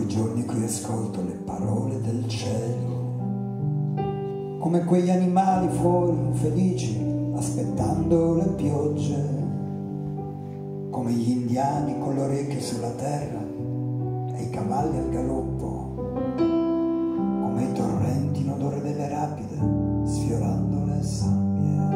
giorni in cui ascolto le parole del cielo, come quegli animali fuori infelici aspettando le piogge, come gli indiani con le orecchie sulla terra e i cavalli al galoppo, come i torrenti in odore delle rapide sfiorando le sabbie.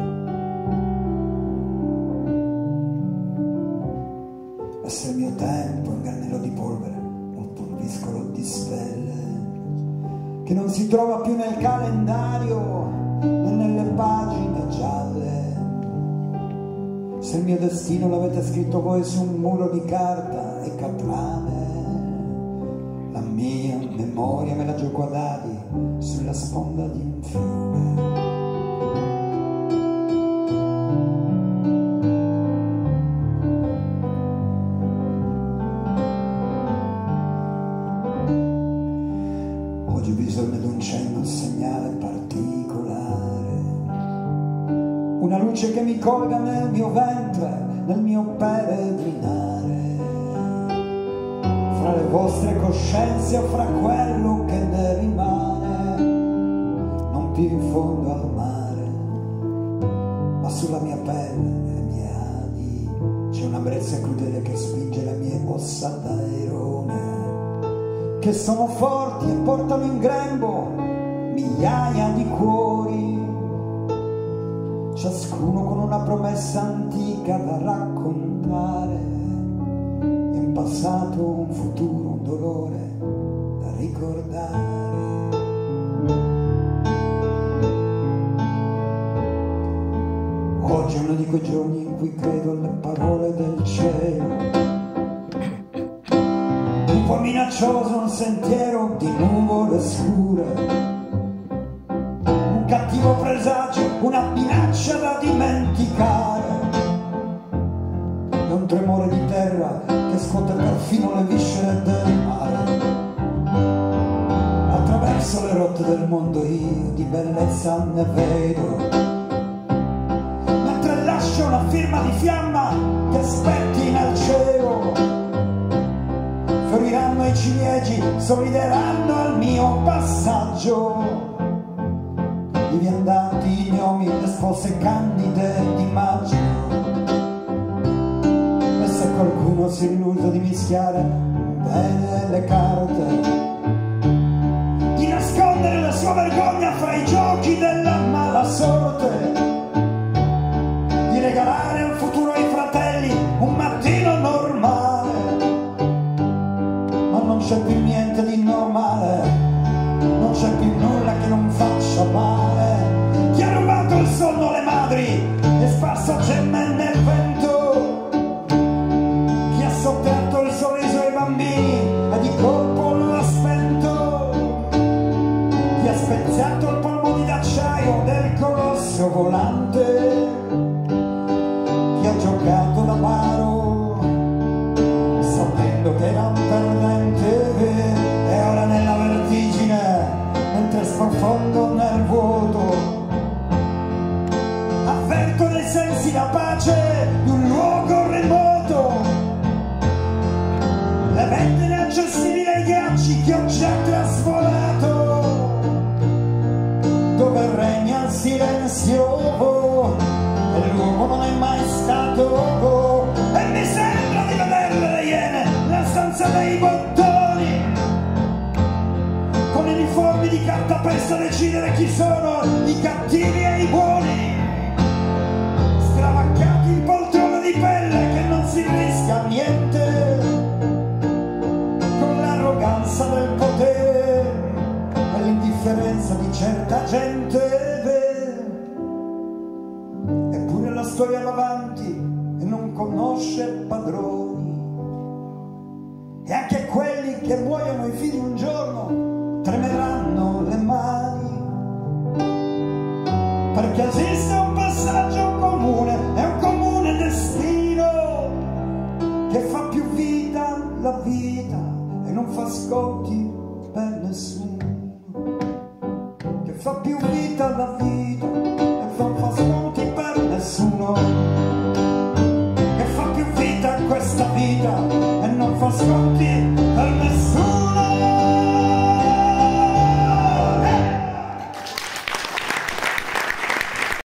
E se il mio tempo è un granello di polvere, un pulviscolo di stelle che non si trova più nel calendario né nelle pagine gialle, se il mio destino l'avete scritto voi su un muro di carta e catrame, la mia memoria me la gioco a dadi sulla sponda di un fiume. Oggi ho bisogno di un cenno, un segnale particolare, una luce che mi colga nel mio ventre, nel mio peregrinare, fra le vostre coscienze o fra quello che ne rimane, non più in fondo al mare, ma sulla mia pelle e le mie ali c'è una brezza crudele che spinge le mie ossa d'airone, che sono forti e portano in grembo migliaia di cuori, ciascuno con una promessa antica da raccontare, e un passato, un futuro, un dolore da ricordare. Oggi è uno di quei giorni in cui credo alle parole del cielo, un po' minaccioso un sentiero di nuvole scure, un cattivo presagio, una minaccia da dimenticare, e un tremore di terra che scuote perfino le viscere del mare. Attraverso le rotte del mondo io di bellezza ne vedo, mentre lascio una firma di fiamma che spetti nel cielo. Fioriranno i ciliegi, sorrideranno al mio passaggio, i viandanti gnomi, le spose candide di maggio. E se qualcuno si illuso di mischiare bene le carte, di nascondere la sua vergogna fra i giochi della mala sorte, di regalare un futuro ai fratelli, un mattino normale, non c'è più niente di normale, non c'è più nulla che non faccia male. Chi ha rubato il sonno alle madri e sparso gemme nel vento, chi ha sottratto il sorriso ai bambini e di colpo lo ha spento, chi ha spezzato il polmo di d'acciaio del colosso volante, chi ha giocato d'avaro sapendo che era un perdente, e ora nella vertigine, mentre sprofondo nel vuoto, avverto nei sensi la pace di un luogo remoto, le vette inaccessibili ai ghiacci che ho già trasvolato, dove regna il silenzio e l'uomo non è mai stato, e mi sembra di vederle le iene nella stanza dei bottoni, con i uniformi di cartapesta a decidere chi sono i cattivi e i buoni, stravaccati in poltrone di pelle che non si rischia niente, con l'arroganza del potere e l'indifferenza di certa gente. Eppure la storia va avanti e non conosce padroni, e anche quelli che muoiono i figli un giorno tremeranno le mani, perché esiste un passaggio comune, è un comune destino che fa più vita la vita e non fa sconti per nessuno, che fa più vita la vita e non fa sconti per nessuno, che fa più vita questa vita e non fa sconti per nessuno.